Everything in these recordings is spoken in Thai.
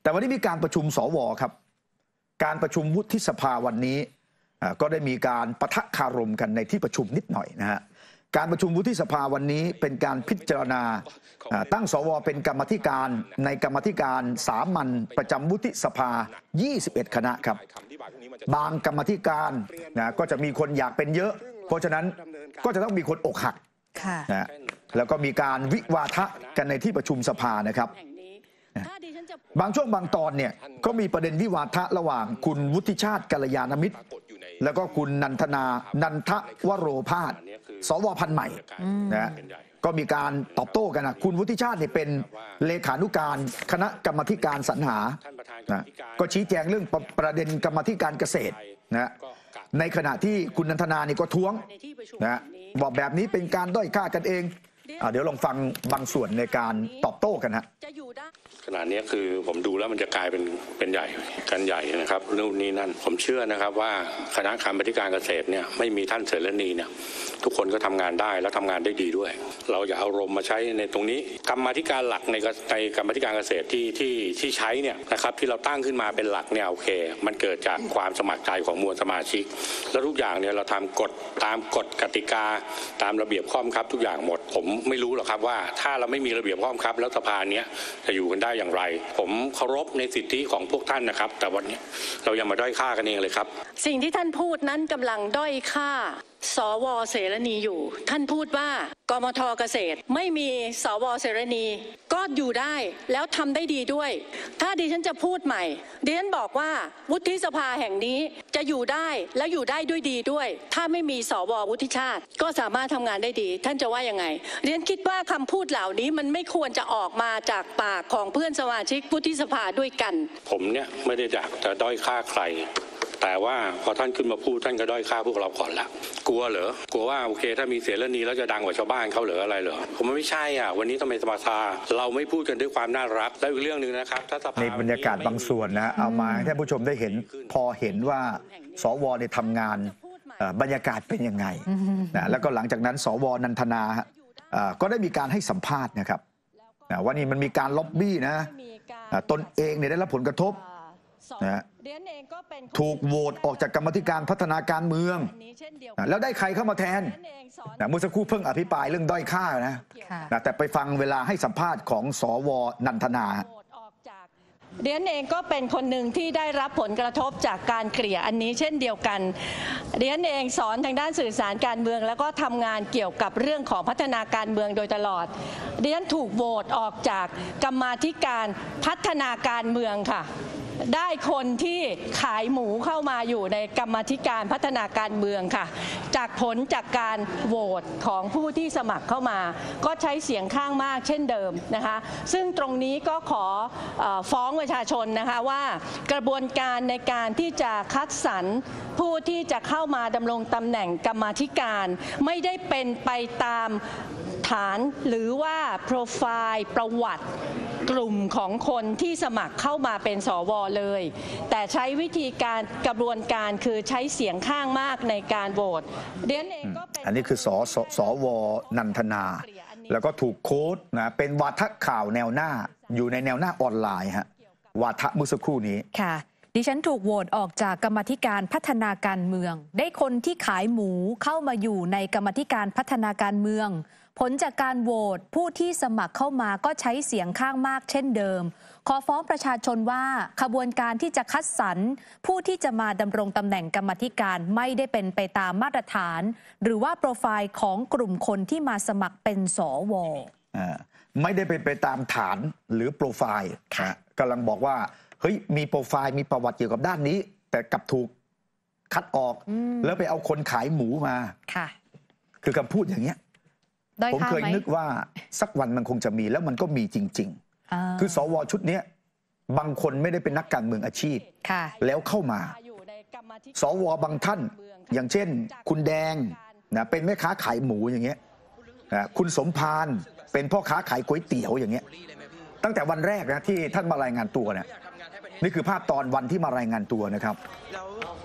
แต่วันนี้มีการประชุมสวครับการประชุมวุฒิสภาวันนี้ก็ได้มีการปะทะคารมกันในที่ประชุมนิดหน่อยนะฮะการประชุมวุฒิสภาวันนี้เป็นการพิจารณาตั้งสวเป็นกรรมาธิการในกรรมาธิการสามัญประจำวุฒิสภา21 คณะครับบางกรรมาธิการก็จะมีคนอยากเป็นเยอะเพราะฉะนั้นก็จะต้องมีคนอกหักนะแล้วก็มีการวิวาทะกันในที่ประชุมสภานะครับบางช่วงบางตอนเนี่ยก็มีประเด็นวิวาทะระหว่างคุณวุฒิชาติกัลยาณมิตรแล้วก็คุณนันทวโรภาสสวพันธุ์ใหม่นะก็มีการตอบโต้กันนะคุณวุฒิชาติเนี่ยเป็นเลขานุการคณะกรรมาธิการสรรหานะก็ชี้แจงเรื่องประเด็นกรรมาธิการเกษตรนะในขณะที่คุณนันทนานี่ก็ท้วงนะบอกแบบนี้เป็นการด้อยค่ากันเองเดี๋ยวลองฟังบางส่วนในการตอบโต้กันฮะขณะนี้คือผมดูแล้วมันจะกลายเป็นใหญ่กันใหญ่นะครับนู่นนี่นั่นผมเชื่อนะครับว่าคณะกรรมาธิการเกษตรเนี่ยไม่มีท่านเสรณีเนี่ยทุกคนก็ทำงานได้และทำงานได้ดีด้วยเราอย่าเอาอารมณ์มาใช้ในตรงนี้กรรมาธิการหลักในกรรมาธิการเกษตรที่ใช้เนี่ยนะครับที่เราตั้งขึ้นมาเป็นหลักเนี่ยโอเคมันเกิดจากความสมัครใจของมวลสมาชิกแล้วทุกอย่างเนี่ยเราทำกฎตามกฎกติกาตามระเบียบข้อบังคับทุกอย่างหมดผมไม่รู้หรอกครับว่าถ้าเราไม่มีระเบียบข้อบังคับแล้วสภาเนี้ยจะอยู่กันได้อย่างไรผมเคารพในสิทธิของพวกท่านนะครับแต่วันนี้เรายังมาด้อยค่ากันเองเลยครับสิ่งที่ท่านพูดนั้นกำลังด้อยค่าสวเสรณีอยู่ท่านพูดว่ากมทเกษตรไม่มีสวเสรณีก็อยู่ได้แล้วทำได้ดีด้วยถ้าดิฉันจะพูดใหม่ดิฉันบอกว่าวุฒิสภาแห่งนี้จะอยู่ได้แล้วอยู่ได้ด้วยดีด้วยถ้าไม่มีสววุฒิชาติก็สามารถทำงานได้ดีท่านจะว่ายังไงดิฉันคิดว่าคำพูดเหล่านี้มันไม่ควรจะออกมาจากปากของเพื่อนสมาชิกวุฒิสภาด้วยกันผมเนี่ยไม่ได้อยากจะด้อยค่าใครแต่ว่าพอท่านขึ้นมาพูดท่านก็ด้อยค่าพวกเราก่อนละกลัวเหรอกลัวว่าโอเคถ้ามีเสรณีแล้วจะดังกว่าชาวบ้านเขาเหรออะไรเหรอผมไม่ใช่อ่ะวันนี้ทำไมสภาเราไม่พูดกันด้วยความน่ารักแล้วอีกเรื่องนึงนะครับถ้าสภาในบรรยากาศบางส่วนนะเอามาให้ท่านผู้ชมได้เห็นพอเห็นว่าสวเนี่ยทำงานบรรยากาศเป็นยังไงนะแล้วก็หลังจากนั้นสวนันทนาก็ได้มีการให้สัมภาษณ์นะครับว่านี่มันมีการล็อบบี้นะตนเองเนี่ยได้รับผลกระทบนะถูกโหวตออกจากกรรมธิการพัฒนาการเมืองแล้วได้ใครเข้ามาแทนเมื่อสักครู่เพิ่งอภิปรายเรื่องด้อยค่านะแต่ไปฟังเวลาให้สัมภาษณ์ของสวนันทนาเดียนเองก็เป็นคนหนึ่งที่ได้รับผลกระทบจากการเกลี่ยอันนี้เช่นเดียวกันเดียนเองสอนทางด้านสื่อสารการเมืองแล้วก็ทำงานเกี่ยวกับเรื่องของพัฒนาการเมืองโดยตลอดเดียนถูกโหวตออกจากกรรมาธิการพัฒนาการเมืองค่ะได้คนที่ขายหมูเข้ามาอยู่ในกรรมาธิการพัฒนาการเมืองค่ะจากผลจากการโหวตของผู้ที่สมัครเข้ามาก็ใช้เสียงข้างมากเช่นเดิมนะคะซึ่งตรงนี้ก็ขอฟ้องประชาชนนะคะว่ากระบวนการในการที่จะคัดสรรผู้ที่จะเข้ามาดำรงตำแหน่งกรรมาธิการไม่ได้เป็นไปตามฐานหรือว่าโปรไฟล์ประวัติกลุ่มของคนที่สมัครเข้ามาเป็นสวเลยแต่ใช้วิธีการกระบวนการคือใช้เสียงข้างมากในการโหวตอันนี้คือสวนันทนาแล้วก็ถูกโค้ดนะเป็นวาทะข่าวแนวหน้าอยู่ในแนวหน้าออนไลน์ฮะวาทะเมื่อสักครู่นี้ค่ะดิฉันถูกโหวตออกจากกรรมาธิการพัฒนาการเมืองได้คนที่ขายหมูเข้ามาอยู่ในกรรมาธิการพัฒนาการเมืองผลจากการโหวตผู้ที่สมัครเข้ามาก็ใช้เสียงข้างมากเช่นเดิมขอฟ้องประชาชนว่าขบวนการที่จะคัดสรรผู้ที่จะมาดำรงตำแหน่งกรรมาธิการไม่ได้เป็นไปตามมาตรฐานหรือว่าโปรไฟล์ของกลุ่มคนที่มาสมัครเป็นสวไม่ได้เป็นไปตามฐานหรือโปรไฟล์กำลังบอกว่าเฮ้ยมีโปรไฟล์มีประวัติเกี่ยวกับด้านนี้แต่กลับถูกคัดออกแล้วไปเอาคนขายหมูมาคือคำพูดอย่างเงี้ยผมเคยนึกว่าสักวันมันคงจะมีแล้วมันก็มีจริงๆคือสวชุดนี้บางคนไม่ได้เป็นนักการเมืองอาชีพแล้วเข้ามาสวบางท่านอย่างเช่นคุณแดงนะเป็นแม่ค้าขายหมูอย่างเงี้ยคุณสมพานเป็นพ่อค้าขายก๋วยเตี๋ยวอย่างเงี้ยตั้งแต่วันแรกนะที่ท่านมารายงานตัวเนี่ยนี่คือภาพตอนวันที่มารายงานตัวนะครับ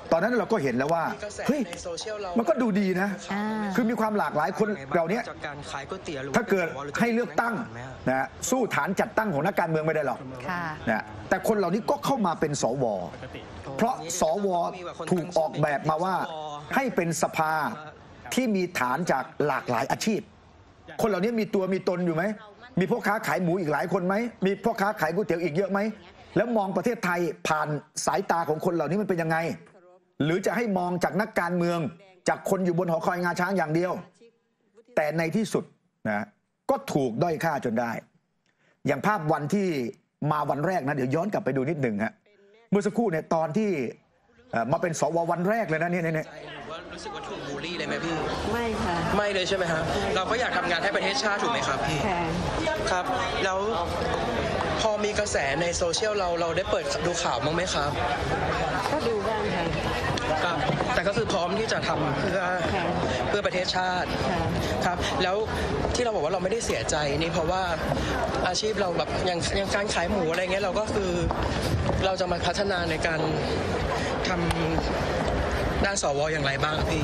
ตอนนั้นเราก็เห็นแล้วว่าเฮ้ยมันก็ดูดีนะคือมีความหลากหลายคนเราเนี้ยถ้าเกิดให้เลือกตั้งนะสู้ฐานจัดตั้งของนักการเมืองไม่ได้หรอกนะแต่คนเหล่านี้ก็เข้ามาเป็นสวเพราะสวถูกออกแบบมาว่าให้เป็นสภาที่มีฐานจากหลากหลายอาชีพคนเหล่านี้มีตัวมีตนอยู่ไหมมีพ่อค้าขายหมูอีกหลายคนไหมมีพ่อค้าขายก๋วยเตี๋ยวอีกเยอะไหมแล้วมองประเทศไทยผ่านสายตาของคนเหล่านี้มันเป็นยังไงหรือจะให้มองจากนักการเมืองจากคนอยู่บนหอคอยงาช้างอย่างเดียวแต่ในที่สุดนะก็ถูกด้อยค่าจนได้อย่างภาพวันที่มาวันแรกนะเดี๋ยวย้อนกลับไปดูนิดหนึ่งฮะเมื่อสักครู่เนี่ยตอนที่มาเป็นสววันแรกเลยนะเนี่ยรู้สึกว่าถูกบูลลี่เลยไหมพี่ไม่ค่ะไม่เลยใช่ไหมครับเราก็อยากทำงานให้ประเทศชาติถูกไหมครับพี่ครับแล้วพอมีกระแสในโซเชียลเราได้เปิดดูข่าวบ้างไหมครับก็ดูบ้างค่ะครับแต่ก็คือพร้อมที่จะทำเพื่อประเทศชาติครับแล้วที่เราบอกว่าเราไม่ได้เสียใจนี่เพราะว่าอาชีพเราแบบอย่างการขายหมูอะไรเงี้ยเราก็คือเราจะมาพัฒนาในการทำด้านสวอย่างไรบ้างพี่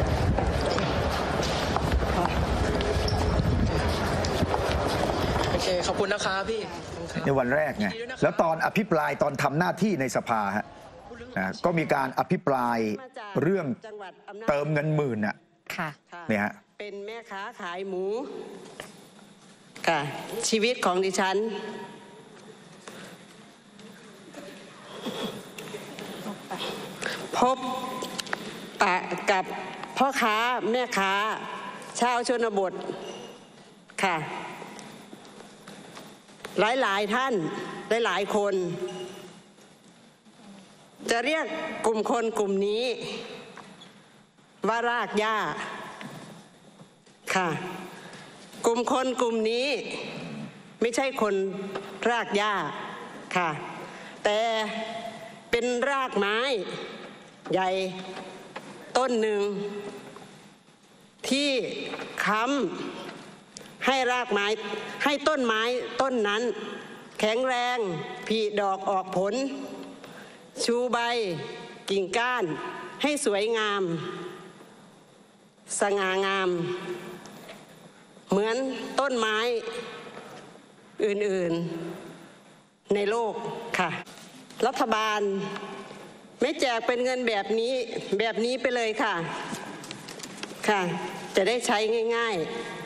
โอเคขอบคุณนะครับพี่ในวันแรกไงแล้วตอนอภิปรายตอนทำหน้าที่ในสภาฮะก็มีการอภิปรายเรื่องเติมเงินหมื่นน่ะเนี่ยฮะเป็นแม่ค้าขายหมูค่ะชีวิตของดิฉันพบปะกับพ่อค้าแม่ค้าชาวชนบทค่ะหลายท่านหลายคนจะเรียกกลุ่มคนกลุ่มนี้ว่ารากหญ้าค่ะกลุ่มคนกลุ่มนี้ไม่ใช่คนรากหญ้าค่ะแต่เป็นรากไม้ใหญ่ต้นหนึ่งที่ค้ำให้รากไม้ให้ต้นไม้ต้นนั้นแข็งแรงผลิดอกออกผลชูใบกิ่งก้านให้สวยงามสง่างามเหมือนต้นไม้อื่นๆในโลกค่ะรัฐบาลไม่แจกเป็นเงินแบบนี้ไปเลยค่ะค่ะจะได้ใช้ง่าย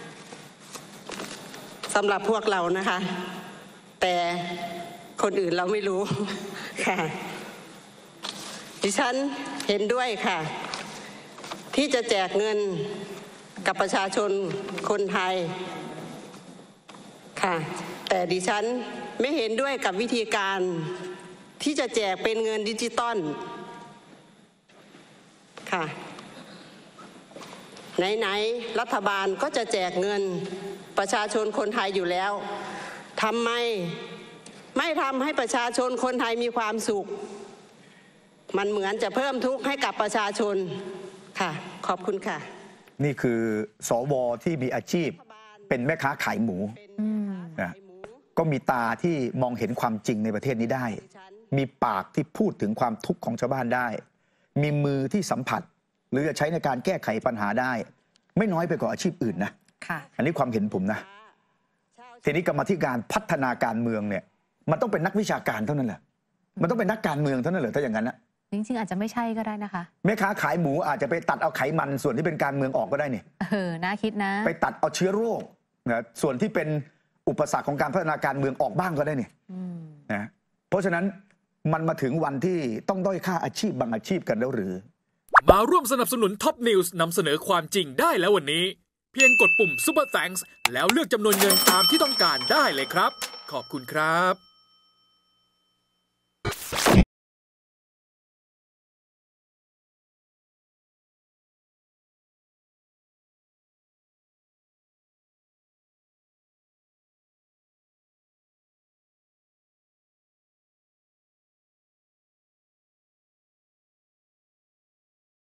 ๆสำหรับพวกเรานะคะแต่คนอื่นเราไม่รู้ค่ะดิฉันเห็นด้วยค่ะที่จะแจกเงินกับประชาชนคนไทยค่ะแต่ดิฉันไม่เห็นด้วยกับวิธีการที่จะแจกเป็นเงินดิจิตอลค่ะไหนๆรัฐบาลก็จะแจกเงินประชาชนคนไทยอยู่แล้วทำไมไม่ทำให้ประชาชนคนไทยมีความสุขมันเหมือนจะเพิ่มทุกข์ให้กับประชาชนค่ะขอบคุณค่ะนี่คือสวที่มีอาชีพเป็นแม่ค้าขายหมูนะก็มีตาที่มองเห็นความจริงในประเทศนี้ได้มีปากที่พูดถึงความทุกข์ของชาวบ้านได้มีมือที่สัมผัสหรือจะใช้ในการแก้ไขปัญหาได้ไม่น้อยไปกว่าอาชีพอื่นนะอันนี้ความเห็นผมนะทีนี้กรรมาธิการพัฒนาการเมืองเนี่ยมันต้องเป็นนักวิชาการเท่านั้นแหละมันต้องเป็นนักการเมืองเท่านั้นเหรอถ้าอย่างนั้นนะจริงๆอาจจะไม่ใช่ก็ได้นะคะแม่ค้าขายหมูอาจจะไปตัดเอาไขมันส่วนที่เป็นการเมืองออกก็ได้เนี่ยน่าคิดนะไปตัดเอาเชื้อโรคนะส่วนที่เป็นอุปสรรคของการพัฒนาการเมืองออกบ้างก็ได้เนี่ยนะเพราะฉะนั้นมันมาถึงวันที่ต้องด้อยค่าอาชีพบางอาชีพกันแล้วหรือมาร่วมสนับสนุนท็อปนิวส์นำเสนอความจริงได้แล้ววันนี้เพียงกดปุ่ม Super Thanks แล้วเลือกจำนวนเงินตามที่ต้องการได้เลยครับขอบคุณครับ